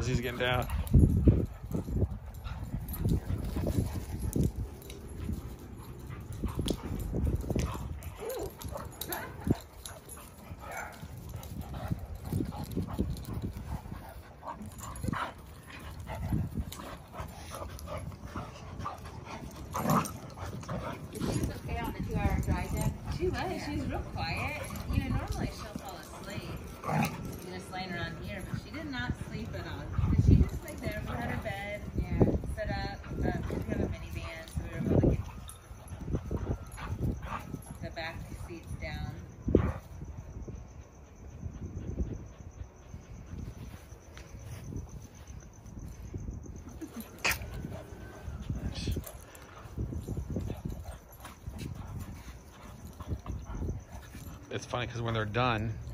Josie's getting down. She was. Yeah. She was real quiet. And, you know, normally she'll fall asleep. Just laying around here, but she did not sleep at all. But she just laid there. We had her bed. Yeah. Set up. We have a minivan, so we were able to get the back seats down. It's funny because when they're done,